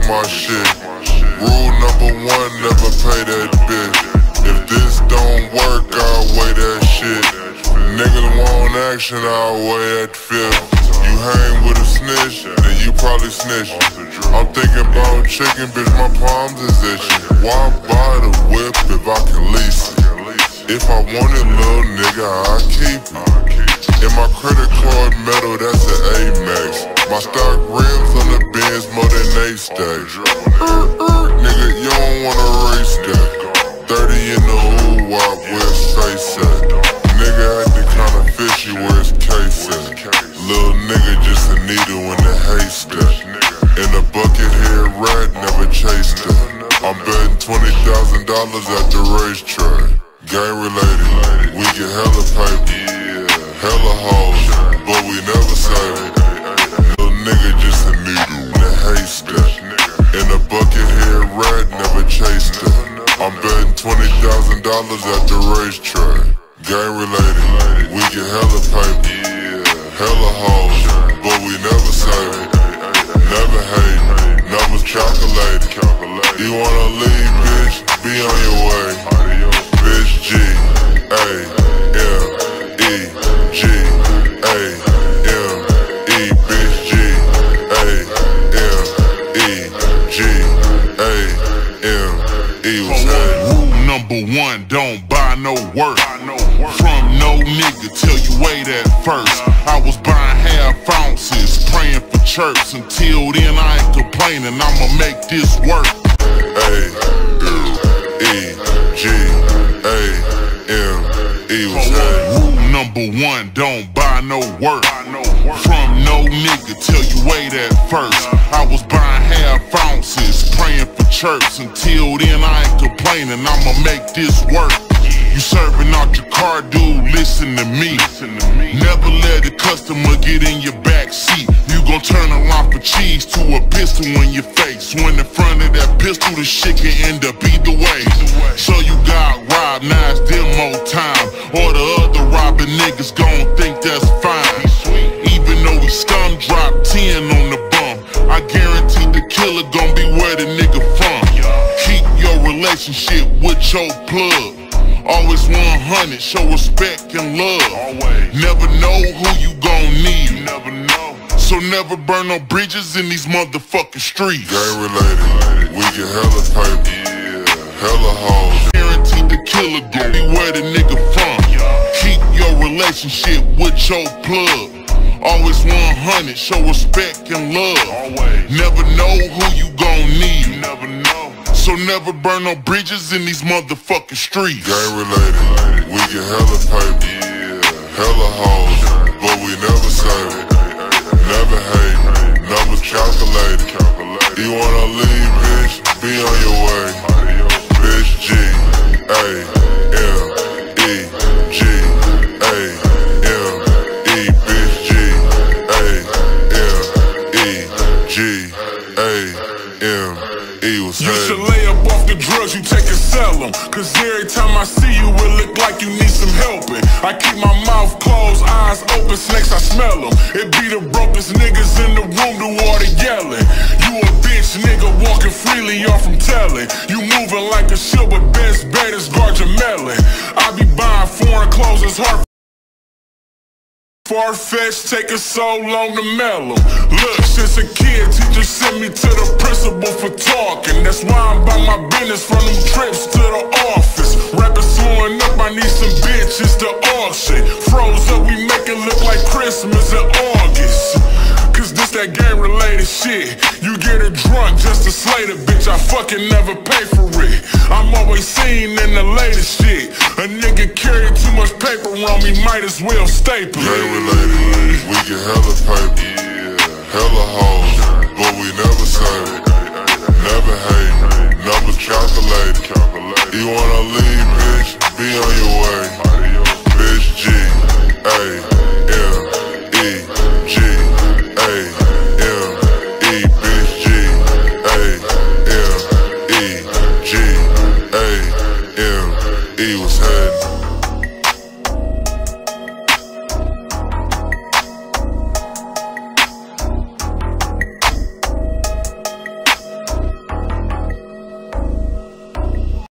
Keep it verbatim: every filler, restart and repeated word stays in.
my shit. Rule number one, never pay that bitch. If this don't work, I'll weigh that shit. Niggas want action, I'll weigh that fifth. You hang with a snitch, then you probably snitch. I'm thinking about chicken, bitch, my palms is itching. Why buy the whip if I can lease it? If I want it, little nigga, I keep it. In my credit card metal, that's an A-Max. My stock rims on the Benz more than they stack. Nigga, you don't wanna race that. Thirty in the oo-wop where face at. Nigga acting kinda fishy where his case at. Little nigga just a needle in the haystack. In a bucket head rat, never chased it. I'm betting twenty thousand dollars at the racetrack. Gang related, we get hella paper, hella hoes, but we never save it. Little nigga just a needle in the haystack. In a bucket head rat, never chased it. I'm betting twenty thousand dollars at the racetrack. Gang related, we get hella paper, hella hoes, but we never save it. Never hate, numbers calculated. You wanna leave, bitch? Be on your way. Bitch, G, A, M, E, G, A, M, E, bitch, G, A, M, E, G, A, M, E. What's that? Rule number one, don't buy no work from no nigga till you weigh that first. I was buying half ounces, praying for chirps. Until then I ain't complaining, I'ma make this work. A, M, E, G, A, M, E. What's that? Rule number one, don't buy no work from no nigga till you weigh that first. I was buying half ounces, praying for chirps. Until then I ain't complaining, I'ma make this work. You serving out your car, dude, listen to me. Never let a customer get in your back seat. You gon' turn a lump of cheese to a pistol in your face. When in front of that pistol, the shit can end up either way. So you got robbed, now it's demo time. Or the other robbing niggas gon' think that's fine. Even though we scum drop ten on the bum, I guarantee the killer gon' be where the nigga from. Keep your relationship with your plug. Always one hundred, show respect and love. Never know who you gon' need. So never burn no bridges in these motherfucking streets. Gang related, we get hella paper, hella hoes. Guarantee the killer gon' be where the nigga from. Keep your relationship with your plug. Always one hundred, show respect and love. Never know who you gon' need. So never burn no bridges in these motherfucking streets. Gang related, we get hella paper, hella hoes, but we never save it. Never hate, numbers calculated. You wanna leave, bitch? Be on your way. Bitch, G, A, M, E, G, A, M, E, bitch, G, A, M, E, G, A, M, E. What's You that? should lay up off the drugs you take and sell them. Cause every time I see you, it look like you need some helping. I keep my mouth closed, eyes open, snakes, I smell them. It be the brokest niggas in the room do all the yelling. You a bitch nigga walking freely off from telling. You moving like a shield, but best bet is guard your melon. I be buying foreign clothes, it's hard. Far-fetched, taking so long to mail them. Look, since a kid, teacher sent me to the principal for talking. That's why I'm about my business from them trips to the office. Rapping slowing up, I need some bitches to auction. Froze up, we make it look like Christmas in August. Cause this that gang related shit. You get a drunk just to slay the bitch, I fucking never pay for it. I'm always seen in the latest shit. A nigga carry too much paper on me, might as well staple it. Gang related, we get hella paper, hella hoes, but we never save it. Never hate, numbers calculated. You wanna leave, bitch? Be on your way. Bitch, G, A, M, E, G, A, M, E, bitch, G, A, M, E, G, A, M, E. What's happening?